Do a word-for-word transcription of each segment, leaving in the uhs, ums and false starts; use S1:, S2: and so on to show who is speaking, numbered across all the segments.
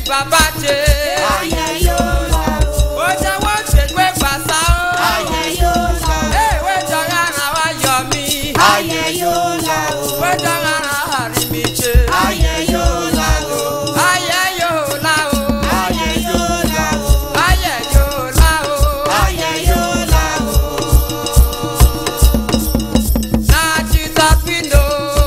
S1: bàbá jẹ.
S2: ayé yóò là o.
S1: ó jẹ́ wọ́n ṣègbè gbàsá o.
S2: ayé yóò là o.
S1: èèwé jọra ara wa yọ mí.
S2: ayé yóò là o.
S1: ìwé jọra ara àrí mi jẹ.
S2: ayé yóò là o.
S1: ayé yóò là o.
S2: ayé yóò là o.
S1: ayé yóò là o.
S2: ayé yóò là o.
S1: na Jesus we know.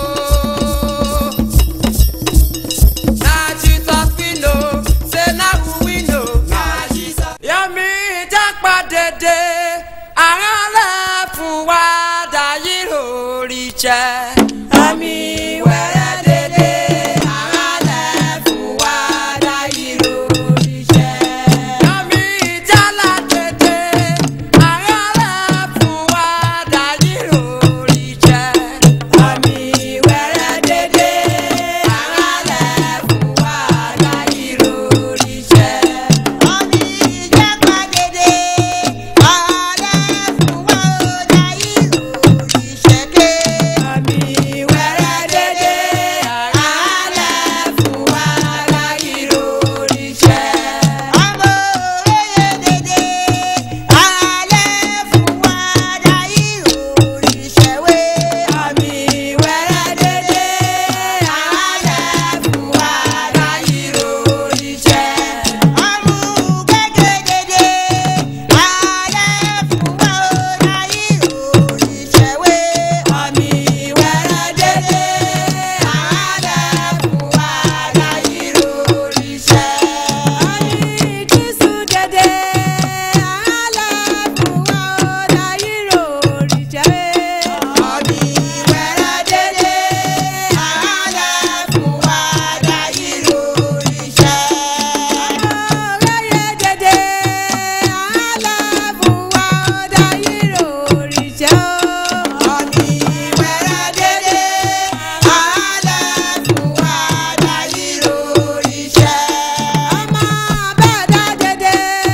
S1: na Jesus we know. say na who we know.
S2: na Jesus.
S1: Yọ̀mí jápa dédé àwọn lẹ́fún wa dayé lórí jẹ́. Àmì wẹ̀rẹ̀ dédé àwọn lẹ́fún wa dayé lórí jẹ́. Yọ̀mí jálá dédé àwọn lẹ́fún wa dayé lórí jẹ́. Àmì wẹ̀rẹ̀ dédé àwọn lẹ́fún wa dayé lórí jẹ́.
S2: Àmì ìjàpá dédé ààrẹ fún wa ó dayé lórí ṣẹ́kẹ́.
S1: Àmì wẹ̀rẹ̀ dédé àálẹ̀ fún wa láyé lórí jẹ́.
S2: ọmọ òye dédé ààrẹ fún wa dayé lórí ṣẹ́wé.
S1: Àmì wẹ̀rẹ̀ dédé àálẹ̀ fún wa láyé lórí jẹ́.
S2: ọmọ gẹ́gẹ́ dédé ààrẹ fún wa ó dayé lórí ṣẹ́wé.
S1: Àmì wẹ̀rẹ̀ dédé àálẹ̀ fún wa láyé lórí jẹ́. Àmì Jésù dédé àálẹ̀ fún wa láyé lórí jẹ́.
S2: Àmì wẹ̀rẹ̀ dédé ààrẹ fún wa dayé lórí ṣẹ́.
S1: Ọ̀rẹ́yẹ dédé àálẹ̀ fún wa láyé lórí jẹ́.
S2: Àmì wẹ̀rẹ̀ dédé ààrẹ fún wa dayé lórí ṣẹ́.
S1: Ọmọ bẹ́ẹ̀dá dédé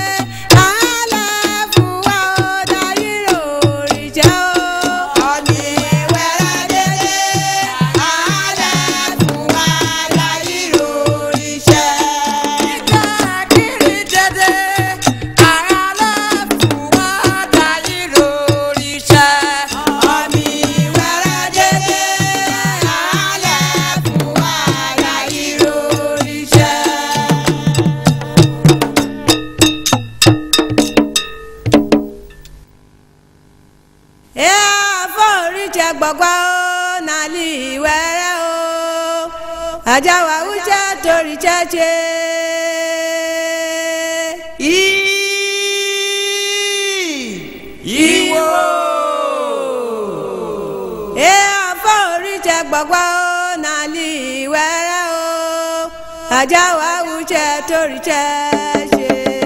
S1: àálẹ̀ fún wa láyé lórí jẹ́.
S2: Àmì wẹ̀rẹ̀ dédé ààrẹ fún wa dayé lórí ṣẹ́.
S1: Ìkàkiri dédé àálẹ̀ fún wa láyé lórí jẹ́.
S2: Àmì wẹ̀rẹ̀ dédé ààrẹ fún wa dayé lórí ṣẹ́.
S1: Ẹ àforíjẹ gbọ̀gbọ́ ó nàlí wẹ́rẹ́ o. Àjàwá wújẹ́ torí jẹ́jẹ́. Ìwò. Ẹ àforíjẹ gbọ̀gbọ́ ó nàlí wẹ́rẹ́ o. Àjàwá wújẹ́ torí jẹ́jẹ́.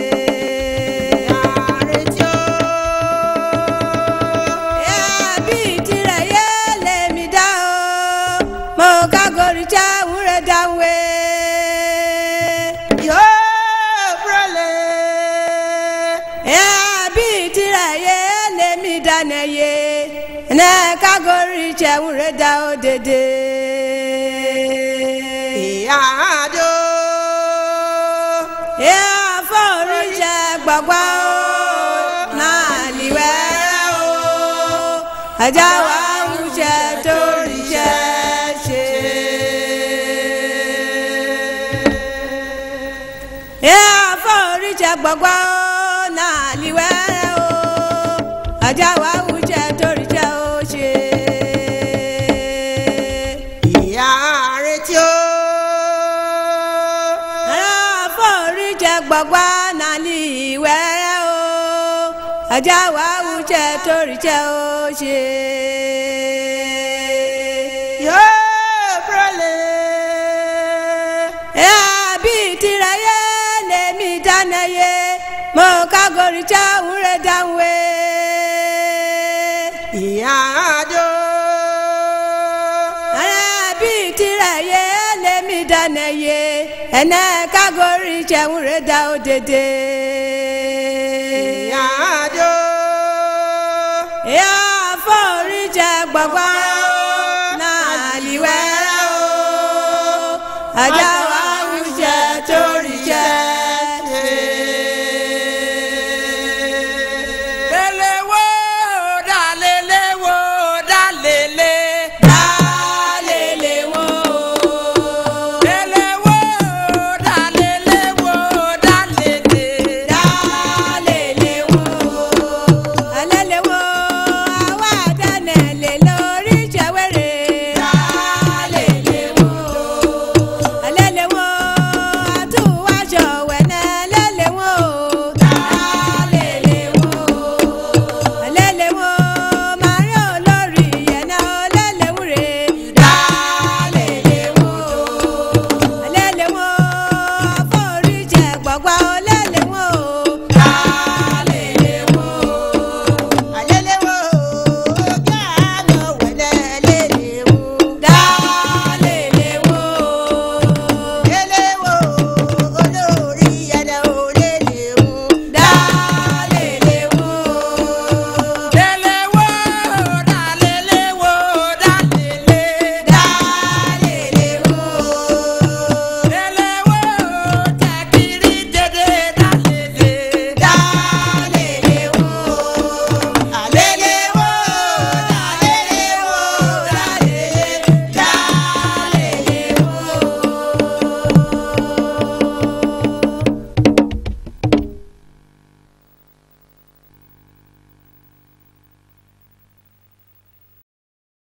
S1: Ẹbí tirẹ̀ yé lèmi dá o, mo ká gorí já wúrẹ́ dáwé.
S2: Yóò brọ̀lẹ̀.
S1: Ẹbí tirẹ̀ yé lèmi dáná yé, ẹnẹ́ ká gorí já wúrẹ́ dá o dédé.
S2: Ìyá àdó.
S1: Ẹ àforíjẹ gbọ̀gbọ́ o, náà lì wẹ́rẹ́ o. Àjàwá wújẹ́ torí jẹ́jẹ́. Ẹ àforíjẹ gbọ̀gbọ́ ó náà lì wẹ́rẹ́ o. Àjàwá wújẹ́ torí jẹ́ ó ṣe.
S2: Ìyá àrètí o.
S1: Ẹ àforíjẹ gbọ̀gbọ́ náà lì wẹ́rẹ́ o. Àjàwá wújẹ́ torí jẹ́ ó ṣe.
S2: Yóò brọ̀lẹ̀.
S1: Ẹbí tirẹ̀ yé lèmi dáná yé, mo ká gorí já wúrẹ́ dáwé.
S2: Ìyá àdó.
S1: Ẹbí tirẹ̀ yé lèmi dáná yé, ẹnẹ́ ká gorí já wúrẹ́ dá o dédé.
S2: Ìyá àdó.
S1: Ẹ àforíjẹ gbọ̀gbọ́ náà lì wẹ́rẹ́ o. Àjà